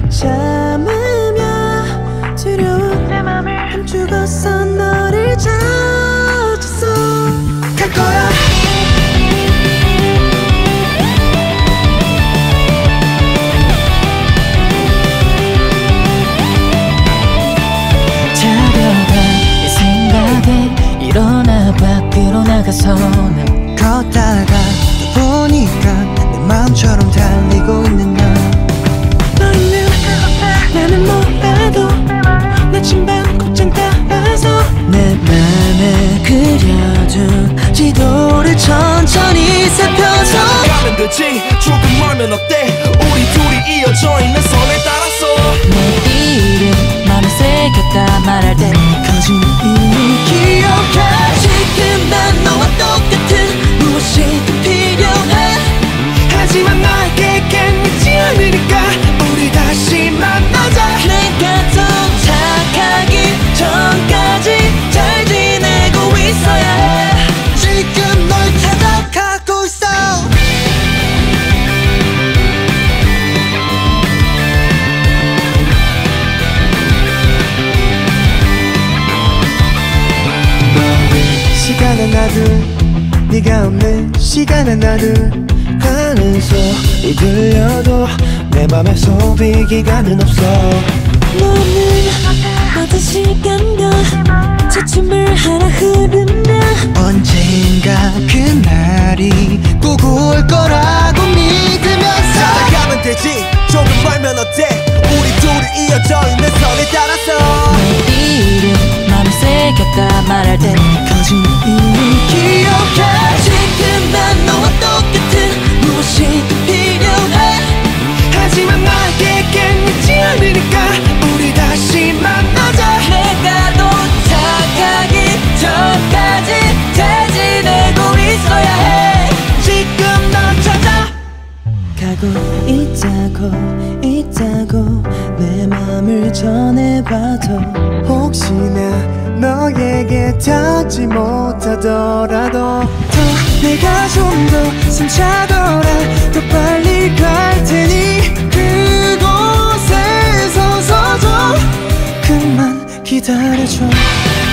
참으며 두려운 내 맘을 감추고서 너를 찾았어. 갈 거야. 일어나 밖으로 나가서 난 걷다가 또 보니까 내 마음처럼 달리고 있는 너. 너 있는 나는 몰라도 내 침반 곧장 따라서 내 맘에 그려둔 지도를 천천히 살펴서 가면 되지 조금 멀면 어때 우리 둘이 이어져 있는 선을 따라서 내 이름 맘에 새겼다 말할 때 거진 이미 기억해. 지금 난 너와 똑같은 무엇이든 필요해. 하지만 나에겐 믿지 않으니까 우리 다시 만나자. 내가 도착하기 전까지 잘 지내고 있어야 해. 지금 널 찾아가고 있어. 시간 하나둘 네가 없는 시간 하나둘 하는 소리 들려도 내 맘에 소비기간은 없어. 너는 어떤 시간과 지침을 하나 흐르면 언젠가 그날이 꼭 올 거라고 믿으면서 살아가면 되지 조금 멀면 어때 우리 둘이 이어져 있는 선을 따라서 내 이름 맘에 새겼다 말할 때 거진 이미 기억해. 지금 난 너와 똑같은 무엇이든 필요해. 하지만 나에겐 믿지 않으니까 우리 다시 만나자. 내가 도착하기 전까지 잘 지내고 있어야 해. 지금 널 찾아 가고 있다고 내 맘을 전해봐도 혹시나 너에게 닿지 못하더라도 더 내가 좀 더 숨차더라 더 빨리 갈 테니 그곳에 서서 좀 그만 기다려줘.